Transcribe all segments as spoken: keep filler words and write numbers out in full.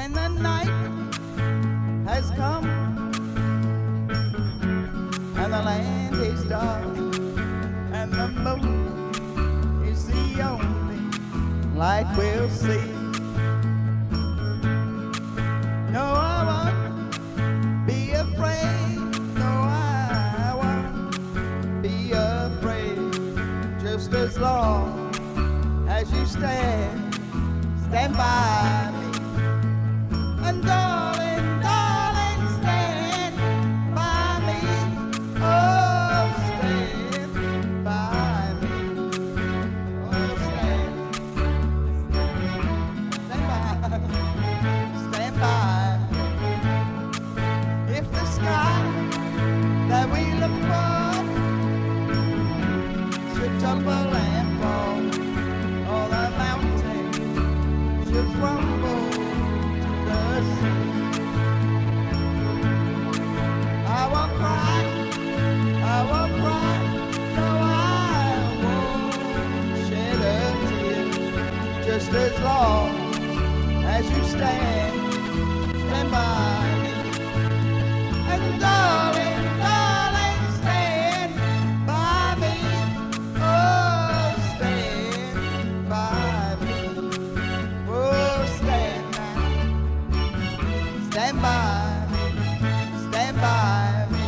and the night has come, and the land is dark, and the moon is the only light we'll see. No, I won't be afraid. No, I won't be afraid. Just as long as you stand, stand by me. And darling, darling, stand by me. Oh, stand by me. Oh, stand. Stand by. Stand by. If the sky that we look for should tumble and fall, or the mountain should crumble to the sea, I won't cry, I won't cry, no, I won't shed a tear. Just as long as you stand, stand by me. And darling, darling, stand by me. Oh, stand by me. Oh, stand now. Stand by me. Stand by me.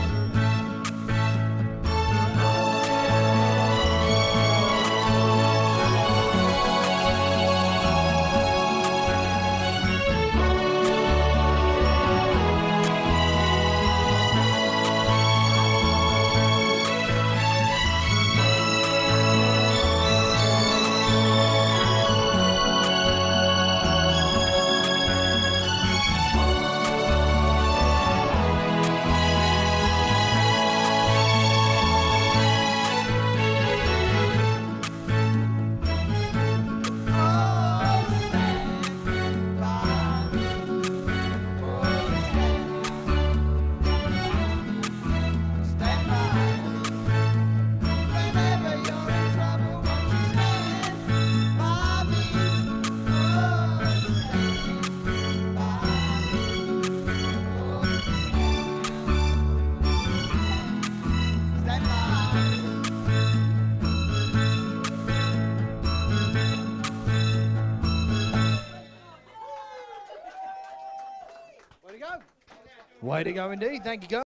Way to go indeed. Thank you, guys.